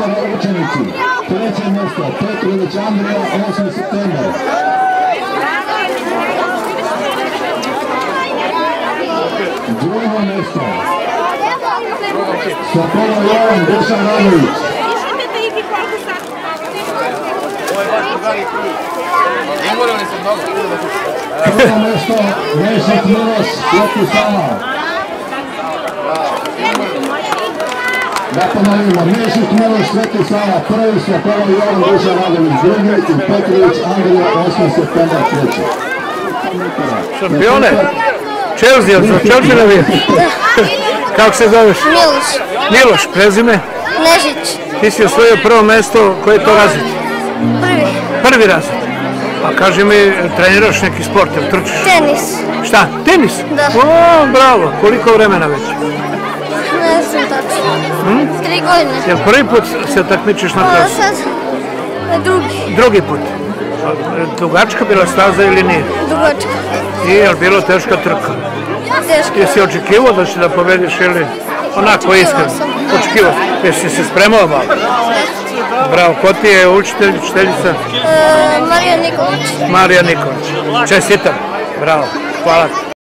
ostali učenici. Treće mjesto, Petrović Andrija, 8. septembar. Drugo mjesto, Sokola Jovan, Dušan Radović. Prvo mjesto, Mešik Miloš, Sveti Sava. Da ponovimo, Mešik Miloš, Sveti Sava, prvi Sokola Jovan, Dušan Radović, drugi i Petrović Andrija, 8. septembar, treći. Šampione? Chelsea, od Chelsea navija? Kako se zoveš? Miloš. Miloš, prezime? Nežić. Ti si osvojio prvo mesto, koje je to razred? Prvi. Prvi razred. A kaži mi, treniraš neki sport, ili trčiš? Tenis. Šta? Tenis? Da. O, bravo. Koliko vremena već? Ne znam tačno. 3 godine. Jel prvi put se takmičiš na trasu? Sad drugi. Drugi put. Dugačka bila staza ili nije? Dugačka. I je li bilo teška trka? Teško. Jesi očekivao da će da pobediš ili onako iskreno? Očekivao. Jesi se spremao malo? Bravo, ko ti je učitelj, učiteljica? Marija Nikolić. Marija Nikolić. Čestitam. Bravo. Hvala.